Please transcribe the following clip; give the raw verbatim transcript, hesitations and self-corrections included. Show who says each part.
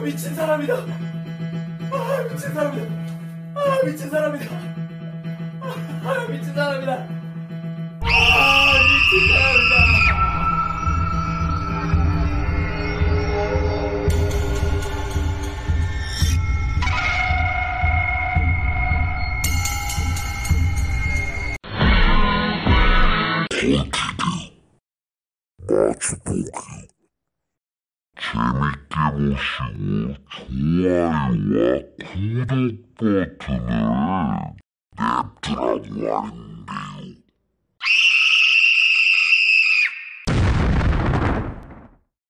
Speaker 1: 미친 사람이다. 아, 미친 사람이다. 아, 미친 사람이다. 아, 미친 사람이다. 아, 미친 사람이다.
Speaker 2: 마주보기 재밌게 보시고 좋아요와 구독 버튼을 냅두라고 말입니다.